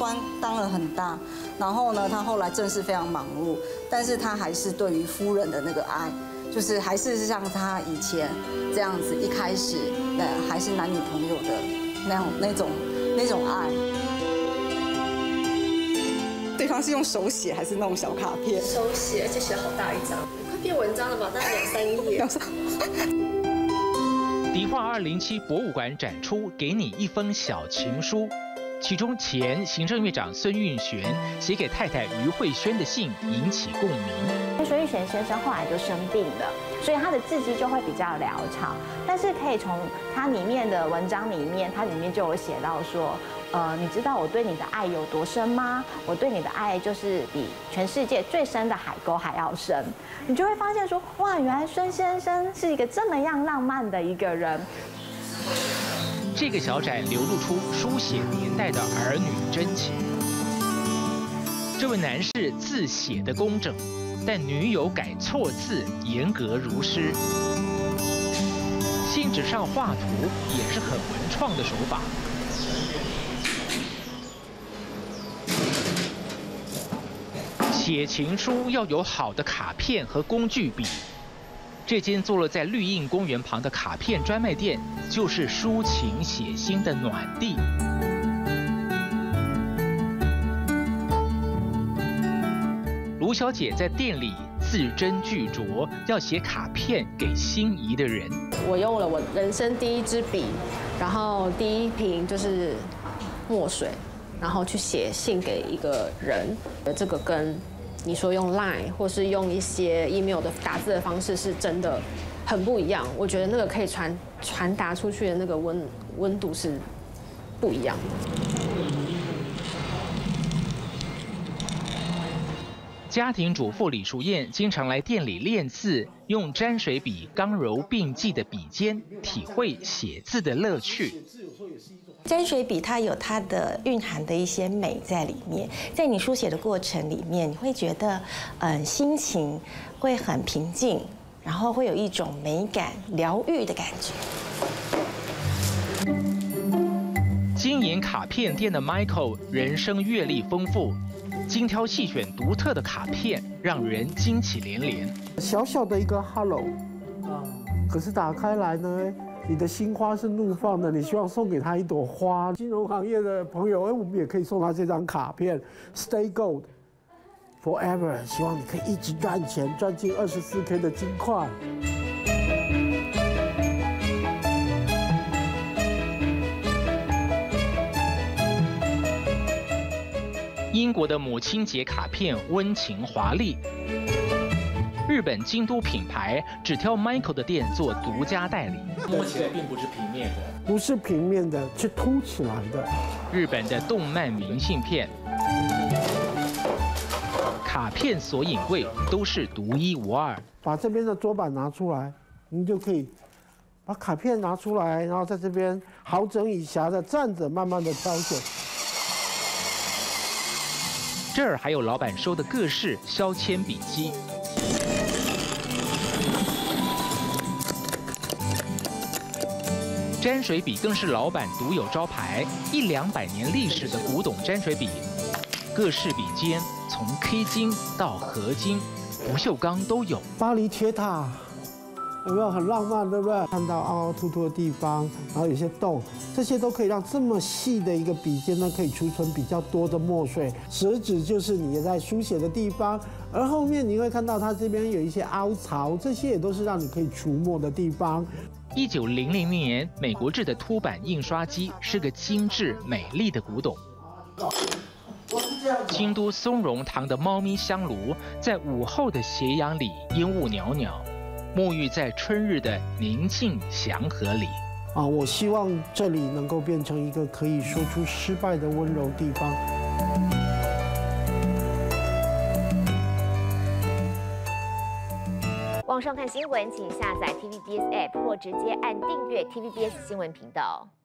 官当了很大，然后呢，他后来政事非常忙碌，但是他还是对于夫人的那个爱，就是还是像他以前这样子，一开始还是男女朋友的那种爱。对方是用手写还是那种小卡片？ 手写，而且写好大一张，快变文章了吧？大概2、3页。 迪化207博物馆展出《给你一封小情书》，其中前行政院长孙运璇写给太太余慧轩的信引起共鸣。 孙运璇先生后来就生病了，所以他的字迹就会比较潦草，但是可以从他里面的文章里面，它里面就有写到说。你知道我对你的爱有多深吗？我对你的爱就是比全世界最深的海沟还要深。你就会发现说，哇，原来孙先生是一个这么样浪漫的一个人。 这个小展流露出书写年代的儿女真情。这位男士字写的工整，但女友改错字严格如诗。信纸上画图也是很文创的手法。写情书要有好的卡片和工具笔。这间坐落在绿荫公园旁的卡片专卖店，就是抒情写心的暖地。卢小姐在店里字斟句酌，要写卡片给心仪的人。 我用了我人生第一支笔，然后第一瓶就是墨水，然后去写信给一个人。这个跟你说用 Line 或是用一些 email 的打字的方式是真的很不一样。我觉得那个可以传达出去的那个温度是不一样的。 家庭主妇李淑燕经常来店里练字，用沾水笔刚柔并济的笔尖，体会写字的乐趣。 沾水笔它有它的蕴含的一些美在里面，在你书写的过程里面，你会觉得，心情会很平静，然后会有一种美感、疗愈的感觉。 经营卡片店的 Michael 人生阅历丰富，精挑细选独特的卡片，让人惊喜连连。 小小的一个 Hello， 可是打开来呢？你的心花是怒放的，你希望送给他一朵花。金融行业的朋友，我们也可以送他这张卡片 ，Stay Gold Forever， 希望你可以一直赚钱，赚进24K 的金块。 英国的母亲节卡片温情华丽。日本京都品牌只挑 Michael 的店做独家代理，摸起来并不是平面的， 不是平面的，是凸起来的。 日本的动漫明信片、卡片索引柜都是独一无二。 把这边的桌板拿出来，你就可以把卡片拿出来，然后在这边好整以暇的站着，慢慢的挑选。 这儿还有老板收的各式削铅笔机。沾水笔更是老板独有招牌，100-200年历史的古董沾水笔，各式笔尖从 K 金到合金、不锈钢都有。 巴黎铁塔有没有很浪漫，对不对？看到凹凹凸凸的地方，然后有些洞，这些都可以让这么细的一个笔尖呢，可以储存比较多的墨水。食指就是你在书写的地方，而后面你会看到它这边有一些凹槽，这些也都是让你可以除墨的地方。 1900年，美国制的凸版印刷机是个精致美丽的古董。京都松茸堂的猫咪香炉，在午后的斜阳里烟雾袅袅，沐浴在春日的宁静祥和里。 我希望这里能够变成一个可以说出失败的温柔地方。 网上看新闻，请下载 TVBS App 或直接按订阅 TVBS 新闻频道。